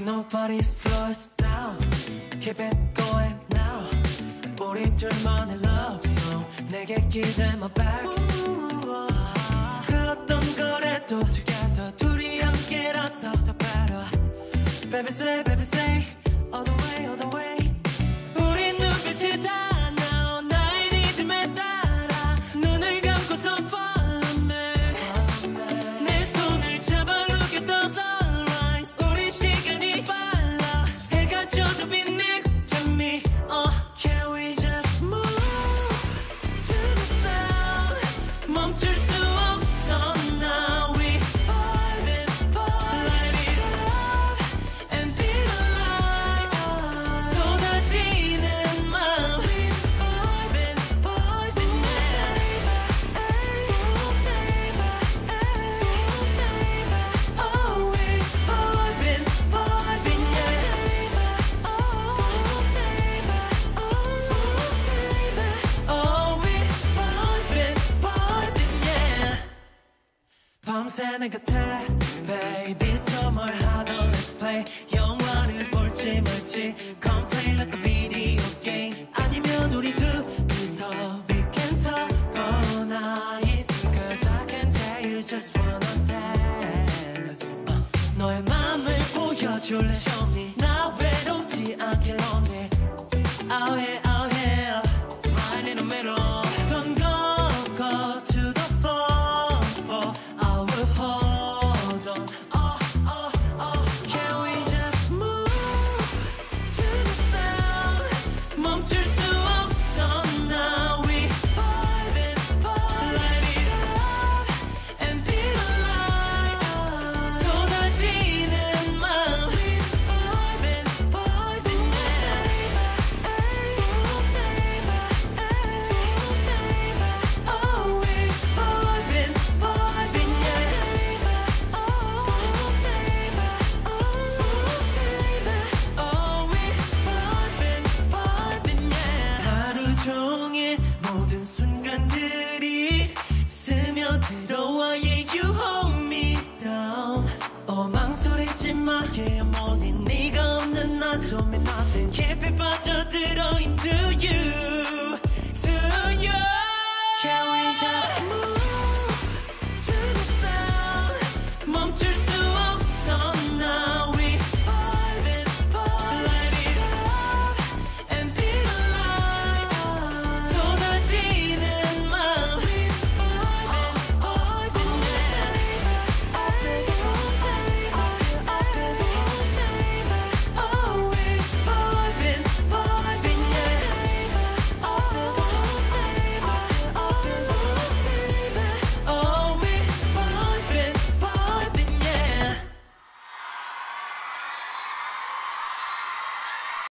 Can nobody slow us down? Keep it going now. 우리 둘만의 love song. 내게 기대 my back. 그 어떤 거래도 together. 둘이 함께라서 더 better. Baby say, all the way, all the way. 우리 눈빛이 다 밤새 내 곁에 Baby summer 하던 Let's play 영화를 볼지 말지 Come play like a video game 아니면 우리 둘이서 We can talk all night Cause I can tell you just wanna dance 너의 맘을 보여줄래 Show me 나 외롭지 않게 lonely Oh yeah, oh yeah Right in the middle Don't go to the phone Hold on, can we just move to the sound? 멈출 수 없어 now we vibing, light it up and feel alive. 쏟아지는 맘 we vibing, oh we vibing. 종일 모든 순간들이 스며들어와 Yeah, you hold me down 망설이지 마 Yeah, I'm on